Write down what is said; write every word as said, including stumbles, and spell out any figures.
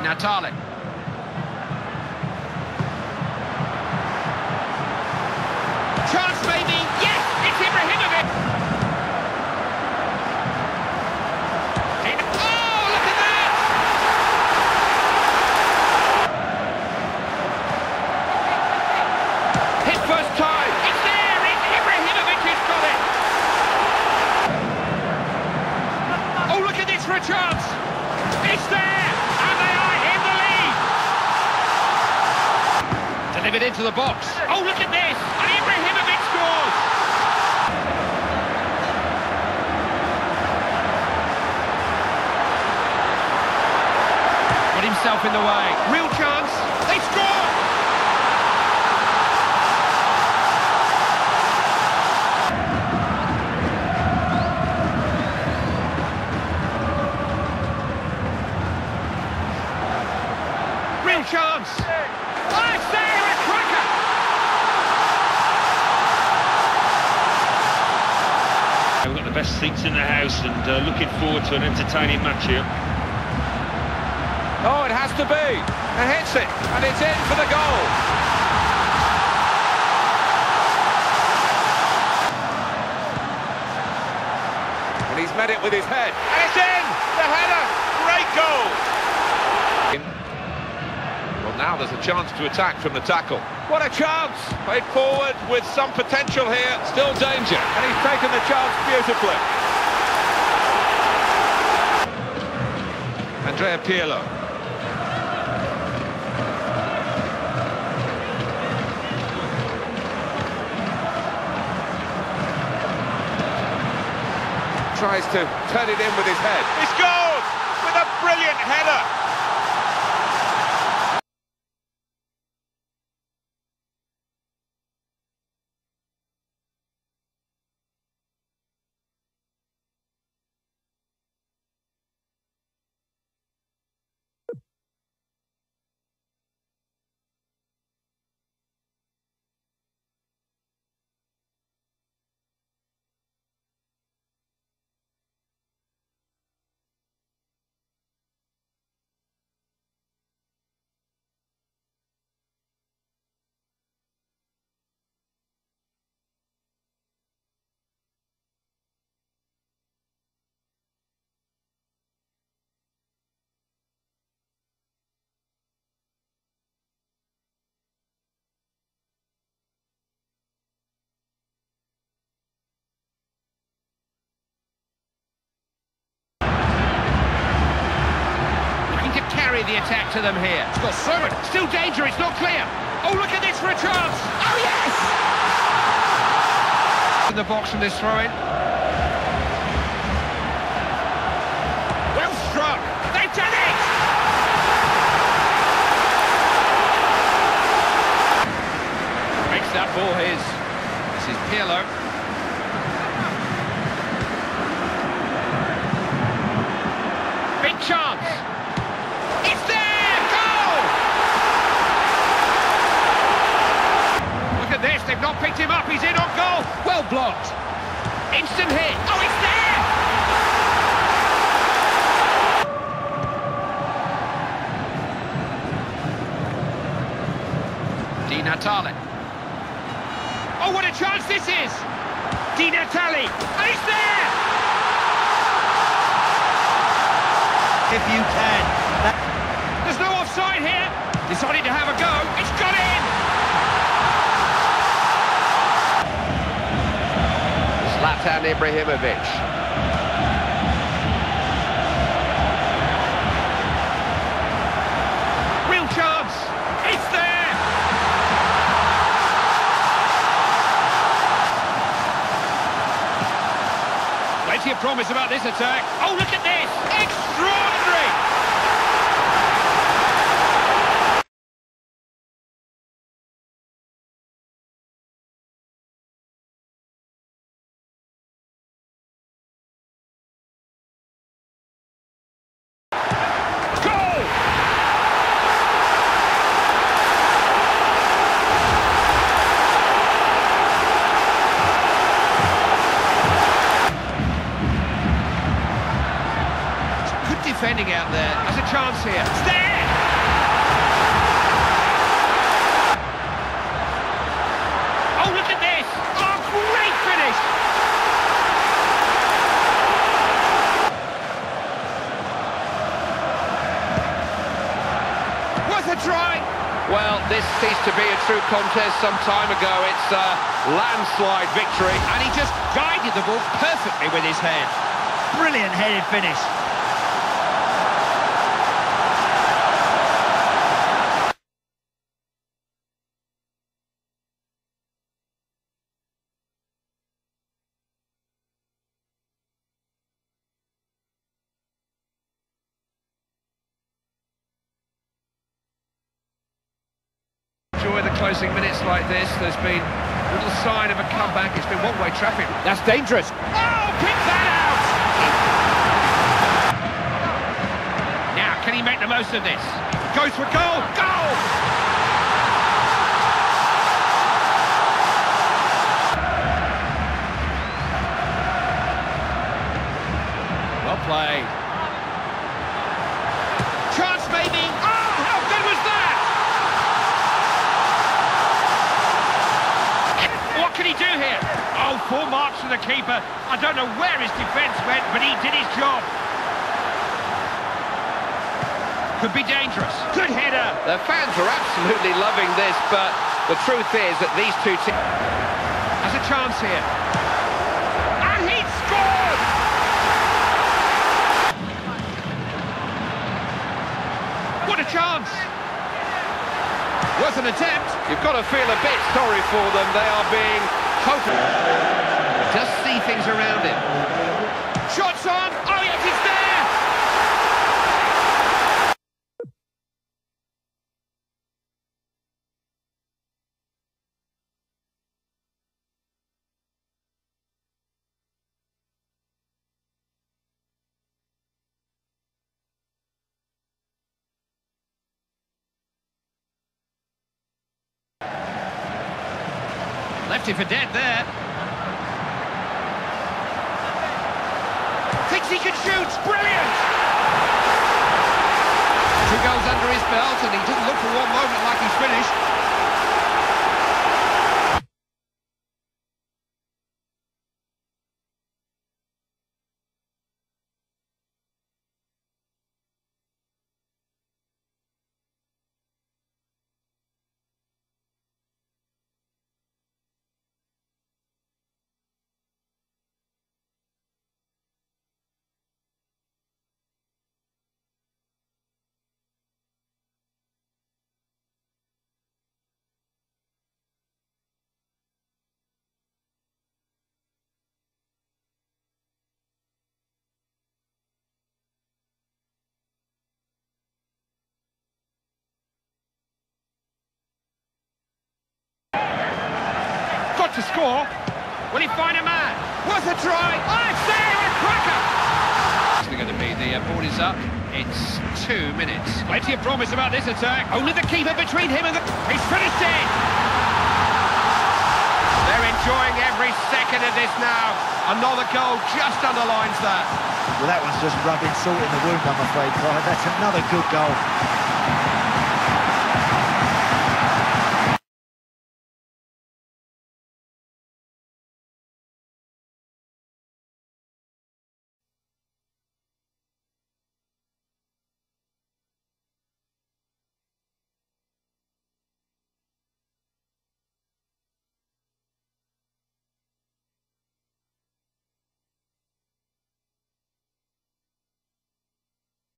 Natale. Chance maybe, yes, it's Ibrahimovic. In, oh, look at that! Hit first time, it's there, it's Ibrahimovic who's got it. Oh, look at this for a chance. It's there, and they are in the lead. Delivered into the box. Oh, look at this, and Ibrahimovic scores. Got himself in the way. Real chance, they score. Real chance. Oh, it's there, a cracker. We've got the best seats in the house and uh, looking forward to an entertaining match here. Oh, it has to be. And hits it, and it's in for the goal. And he's met it with his head. And it's in! The header! Great goal! Well, now there's a chance to attack from the tackle. What a chance! Played forward with some potential here. Still danger. And he's taken the chance beautifully. Andrea Pirlo. Tries to turn it in with his head. He scores with a brilliant header. The attack to them here. It's got so much. Still danger, it's not clear. Oh, look at this for a chance. Oh, yes! In the box from this throw-in. Well struck. They've done it! Makes that ball his. This is Pirlo. Big chance. It's there! Goal! Look at this, they've not picked him up, he's in on goal. Well blocked. Instant hit. Oh, it's there! Di Natale. Oh, what a chance this is! Di Natale, and it's there! If you can. There's no offside here. Decided to have a go. It's got in! Zlatan Ibrahimovic. Real chance. It's there! Plenty of promise about this attack. Oh, look at this! Extraordinary! Defending out there, has a chance here. It's there! this ceased to be a true contest some time ago. It's a landslide victory. And he just guided the ball perfectly with his head. Brilliant headed finish. Enjoy the closing minutes like this. There's been little sign of a comeback. It's been one-way traffic. That's dangerous. Oh, pick that out! Now, can he make the most of this? Goes for goal! Goal! Well played. Chance maybe. Oh, how good was that? What can he do here? Oh, full marks to the keeper. I don't know where his defence went, but he did his job. Could be dangerous. Good header. The fans are absolutely loving this, but the truth is that these two teams... Has a chance here. And he scored! What a chance! Worth an attempt. You've got to feel a bit sorry for them. They are being totally... Just see things around him. Shots on! Oh yes, it's there! Left him for dead there. Thinks he can shoot. Brilliant! Two goals under his belt, and he didn't look for one moment like he's finished. To score. Will he find a man? Worth a try. Oh, it's there, a cracker! It's going to be the uh, ball is up. It's two minutes. Plenty of promise about this attack. Only the keeper between him and the... He's finished it! They're enjoying every second of this now. Another goal just underlines that. Well, that one's just rubbing salt in the wound, I'm afraid, Clive. That's another good goal.